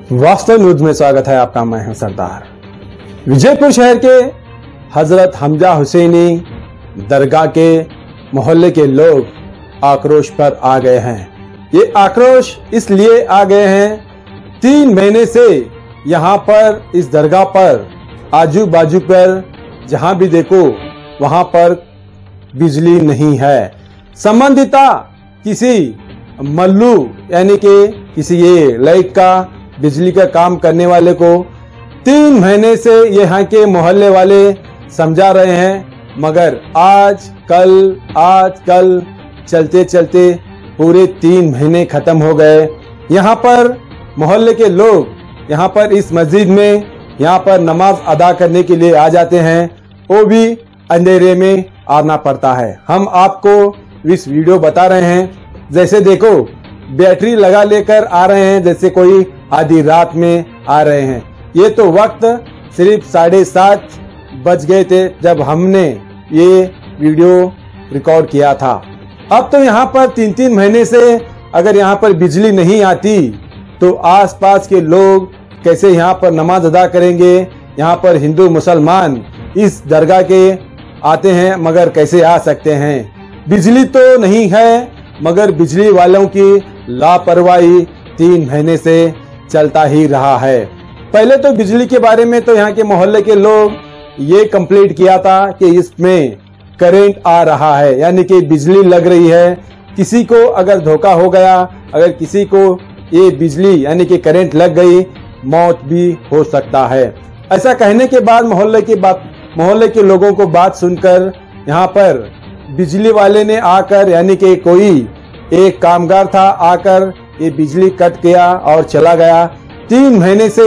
वास्तव न्यूज में स्वागत है आपका। मैं हूं सरदार। विजयपुर शहर के हजरत हमजा हुसैनी दरगाह के मोहल्ले के लोग आक्रोश पर आ गए हैं। ये आक्रोश इसलिए आ गए हैं, 3 महीने से यहाँ पर इस दरगाह पर आजू बाजू पर जहां भी देखो वहां पर बिजली नहीं है। संबंधिता किसी मल्लू यानी कि किसी ये लाइट का बिजली का काम करने वाले को 3 महीने से यहाँ के मोहल्ले वाले समझा रहे हैं, मगर आज कल चलते चलते पूरे 3 महीने खत्म हो गए। यहाँ पर मोहल्ले के लोग यहाँ पर इस मस्जिद में यहाँ पर नमाज अदा करने के लिए आ जाते हैं, वो भी अंधेरे में आना पड़ता है। हम आपको इस वीडियो बता रहे हैं, जैसे देखो बैटरी लगा लेकर आ रहे हैं, जैसे कोई आधी रात में आ रहे हैं। ये तो वक्त सिर्फ 7:30 बज गए थे जब हमने ये वीडियो रिकॉर्ड किया था। अब तो यहाँ पर 3-3 महीने से अगर यहाँ पर बिजली नहीं आती तो आसपास के लोग कैसे यहाँ पर नमाज अदा करेंगे। यहाँ पर हिंदू मुसलमान इस दरगाह के आते हैं, मगर कैसे आ सकते हैं। बिजली तो नहीं है, मगर बिजली वालों की लापरवाही 3 महीने से चलता ही रहा है। पहले तो बिजली के बारे में तो यहाँ के मोहल्ले के लोग ये कंप्लेंट किया था कि इसमें करंट आ रहा है, यानी कि बिजली लग रही है। किसी को अगर धोखा हो गया, अगर किसी को ये बिजली यानी कि करंट लग गई, मौत भी हो सकता है। ऐसा कहने के बाद मोहल्ले के लोगों को बात सुनकर यहाँ पर बिजली वाले ने आकर, यानी कि कोई एक कामगार था, आकर ये बिजली कट किया और चला गया। 3 महीने से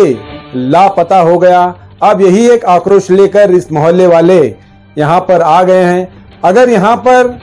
लापता हो गया। अब यही एक आक्रोश लेकर इस मोहल्ले वाले यहाँ पर आ गए हैं। अगर यहाँ पर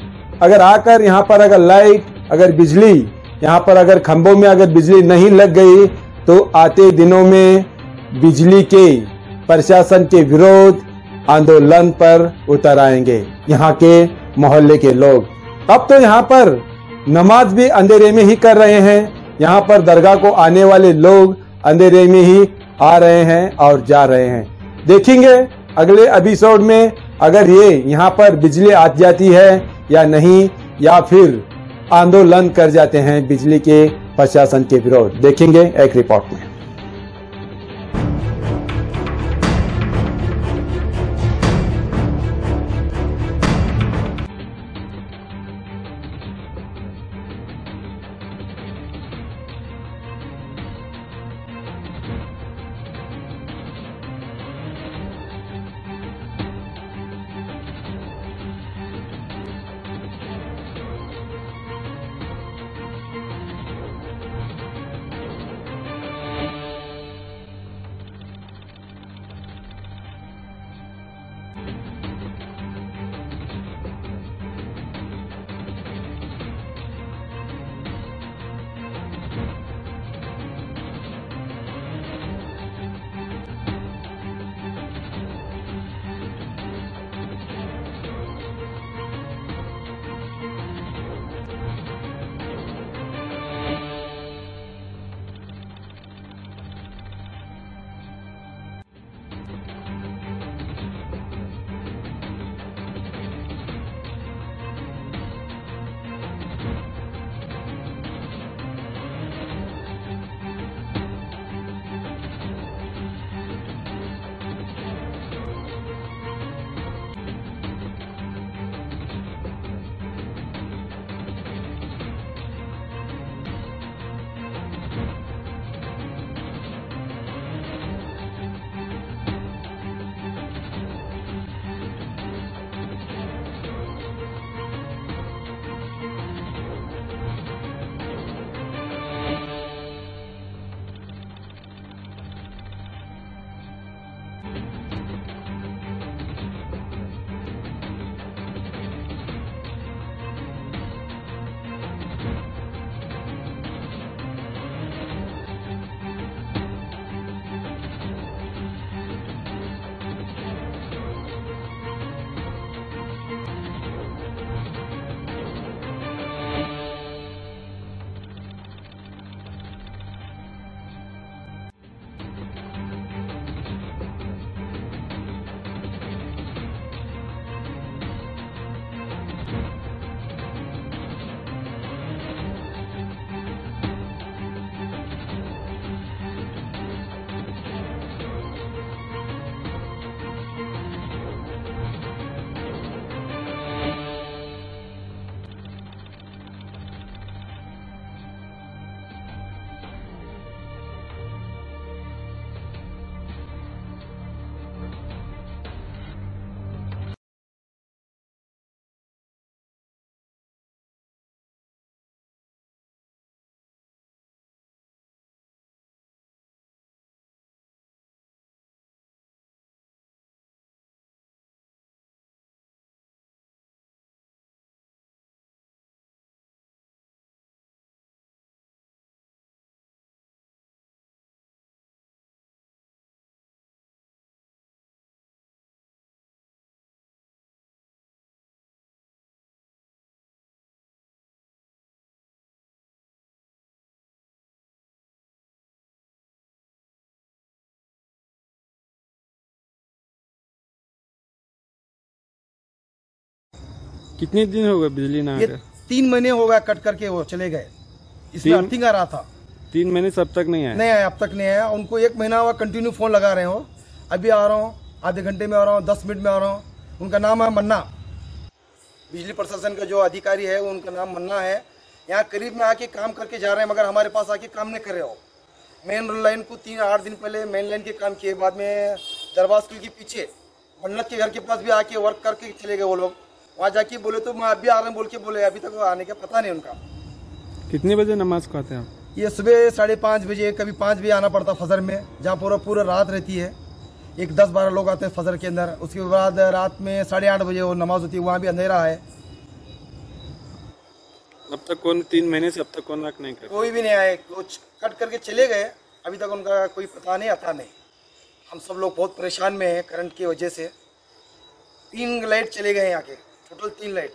आकर यहाँ पर अगर लाइट, अगर बिजली यहाँ पर अगर खंभों में अगर बिजली नहीं लग गई तो आते दिनों में बिजली के प्रशासन के विरोध आंदोलन पर उतर आएंगे यहाँ के मोहल्ले के लोग। अब तो यहाँ पर नमाज भी अंधेरे में ही कर रहे हैं। यहाँ पर दरगाह को आने वाले लोग अंधेरे में ही आ रहे हैं और जा रहे हैं। देखेंगे अगले एपिसोड में अगर ये यहाँ पर बिजली आ जाती है या नहीं, या फिर आंदोलन कर जाते हैं बिजली के प्रशासन के विरोध। देखेंगे एक रिपोर्ट में। कितने दिन हो गए बिजली ना? ये 3 महीने हो गया कट करके वो चले गए। इसमें अर्थिंग आ रहा था। 3 महीने से अब तक नहीं आया? नहीं आया, अब तक नहीं आया। उनको 1 महीना हुआ कंटिन्यू फोन लगा रहे हो, अभी आ रहा हूँ, आधे घंटे में आ रहा हूँ, 10 मिनट में आ रहा हूँ। उनका नाम है मन्ना, बिजली प्रशासन का जो अधिकारी है उनका नाम मन्ना है। यहाँ करीब में आके काम करके जा रहे हैं, मगर हमारे पास आके काम नहीं कर रहे हो। मेन लाइन को 8 दिन पहले मेन लाइन के काम किए, बाद में दरबार स्कूल के पीछे मन्नत के घर के पास भी आके वर्क करके चले गए वो लोग। वहाँ जाके बोले तो मैं अभी आ रहा हूँ बोल के बोले, अभी तक आने का पता नहीं उनका। कितने बजे नमाज को आते हैं आप? ये सुबह 5:30 बजे, कभी 5 बजे आना पड़ता फजर में, जहाँ पूरा रात रहती है। एक 10-12 लोग आते हैं फजर के अंदर। उसके बाद रात में 8:30 बजे वो नमाज होती है, वहाँ भी अंधेरा है। अब तक कौन 3 महीने से अब तक कौन नहीं कर? कोई भी नहीं आए, कुछ कट करके चले गए, अभी तक उनका कोई पता नहीं, आता नहीं। हम सब लोग बहुत परेशान में हैं करंट की वजह से। 3 लाइट चले गए यहाँ के, टोटल 3 लाइट।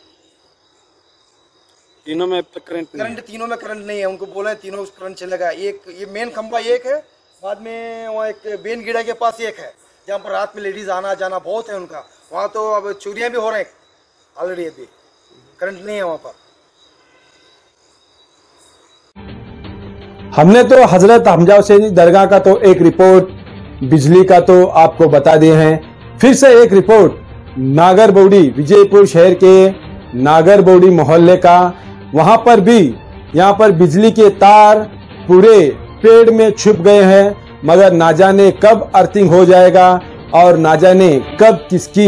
तीनों में अब तक करंट तीनों में करंट नहीं है। उनको बोला है तीनों करंट चलेगा। एक ये मेन खंभा एक है, बाद में वहाँ एक बेन गिड़ा के पास एक है, जहाँ पर रात में लेडीज आना जाना बहुत है उनका। वहाँ तो अब चोरियाँ भी हो रहे हैं ऑलरेडी, अभी करंट नहीं है वहाँ पर। हमने तो हजरत हमजा हुसैनी दरगाह का तो एक रिपोर्ट, बिजली का तो आपको बता दिए हैं। फिर से एक रिपोर्ट नागरबौड़ी, विजयपुर शहर के नागरबौड़ी मोहल्ले का। वहां पर भी यहाँ पर बिजली के तार पूरे पेड़ में छुप गए हैं, मगर ना जाने कब अर्थिंग हो जाएगा और ना जाने कब किसकी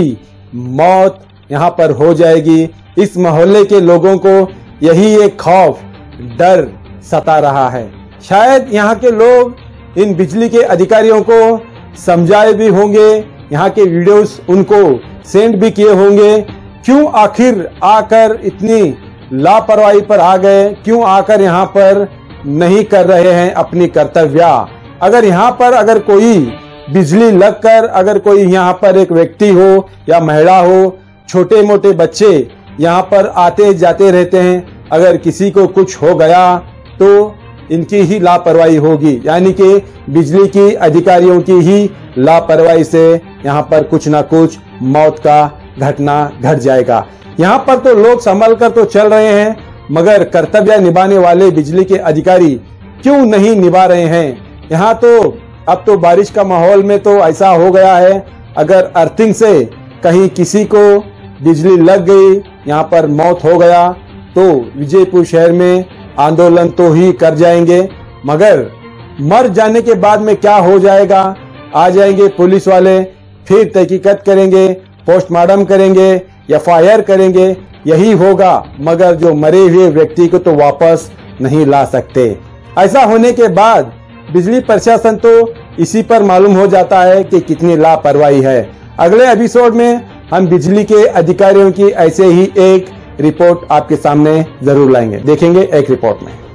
मौत यहाँ पर हो जाएगी। इस मोहल्ले के लोगों को यही एक खौफ, डर सता रहा है। शायद यहाँ के लोग इन बिजली के अधिकारियों को समझाए भी होंगे, यहाँ के वीडियोस उनको सेंड भी किए होंगे। क्यों आखिर आकर इतनी लापरवाही पर आ गए, क्यों आकर यहाँ पर नहीं कर रहे हैं अपनी कर्तव्य। अगर यहाँ पर अगर कोई बिजली लगकर अगर कोई यहाँ पर एक व्यक्ति हो या महिला हो, छोटे मोटे बच्चे यहाँ पर आते जाते रहते हैं, अगर किसी को कुछ हो गया तो इनकी ही लापरवाही होगी, यानी कि बिजली की अधिकारियों की ही लापरवाही से यहाँ पर कुछ ना कुछ मौत का घटना घट जाएगा। यहाँ पर तो लोग संभल कर तो चल रहे हैं, मगर कर्तव्य निभाने वाले बिजली के अधिकारी क्यों नहीं निभा रहे हैं। यहाँ तो अब तो बारिश का माहौल में तो ऐसा हो गया है, अगर अर्थिंग से कहीं किसी को बिजली लग गई, यहाँ पर मौत हो गया तो विजयपुर शहर में आंदोलन तो ही कर जाएंगे, मगर मर जाने के बाद में क्या हो जाएगा। आ जाएंगे पुलिस वाले, फिर तहकीकात करेंगे, पोस्टमार्टम करेंगे, FIR करेंगे, यही होगा, मगर जो मरे हुए व्यक्ति को तो वापस नहीं ला सकते। ऐसा होने के बाद बिजली प्रशासन तो इसी पर मालूम हो जाता है कि कितनी लापरवाही है। अगले एपिसोड में हम बिजली के अधिकारियों की ऐसे ही एक रिपोर्ट आपके सामने जरूर लाएंगे, देखेंगे एक रिपोर्ट में।